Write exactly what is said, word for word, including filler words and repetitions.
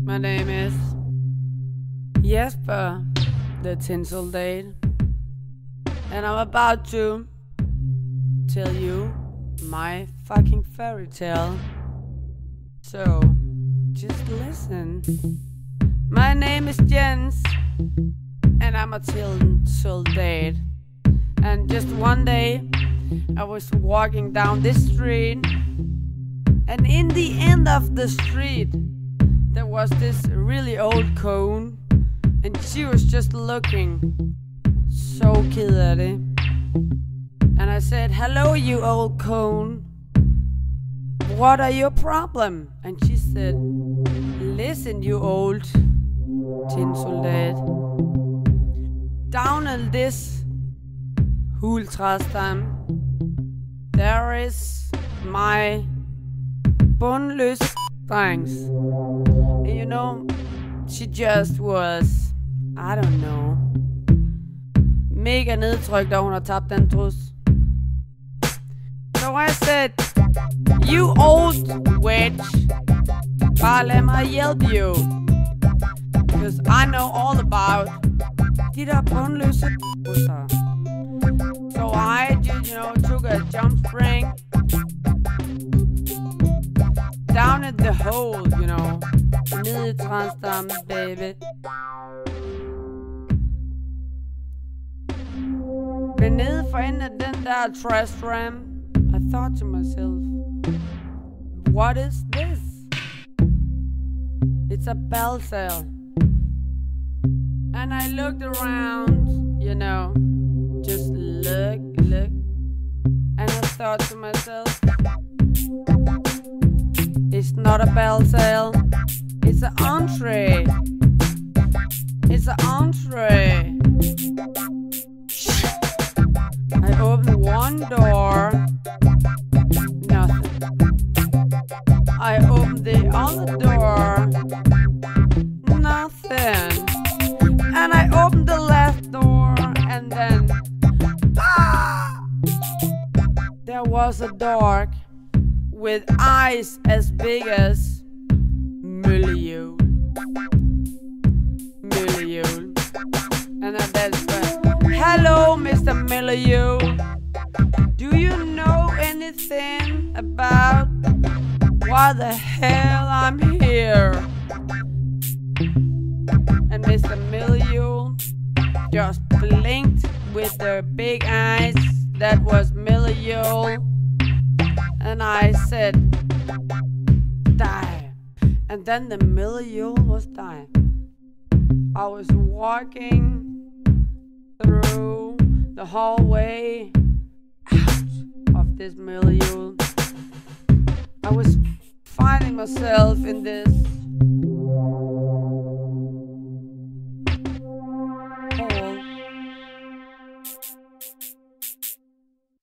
My name is Jesper, the Tinsel Date, and I'm about to tell you my fucking fairy tale. So, just listen. My name is Jens, and I'm a Tinsel Date. And just one day, I was walking down this street, and in the end of the street, there was this really old cone, and she was just looking so ked af det. And I said, "Hello, you old cone. What are your problem?" And she said, "Listen, you old tin soldat. Down in this hultræstam, there is my bundløse drengs." And you know, she just was, I don't know, mega nedtrykt, da hun har tabt den trus. So I said, "You old witch, bare lad mig hjælpe you, because I know all about de der bundløse busser." So I just, you know, took a jump spring down at the hole, you know, ned i Transdam, baby. Men nede for enden af den der trash ram, I thought to myself, what is this? It's a bell sale. And I looked around, you know, just look, look, and I thought to myself, it's not a bell sale, it's an entree. It's an entree. I opened one door, nothing. I opened the other door, nothing. And I opened the left door, and then ah! There was a dog with eyes as big as Møllehjul. Møllehjul. And I bet, "Hello, Mister Møllehjul. Do you know anything about why the hell I'm here?" And Mister Møllehjul just blinked with their big eyes. That was Møllehjul. And I said, "Die." And then the Møllehjul was dying. I was walking through the hallway out of this Møllehjul. I was finding myself in this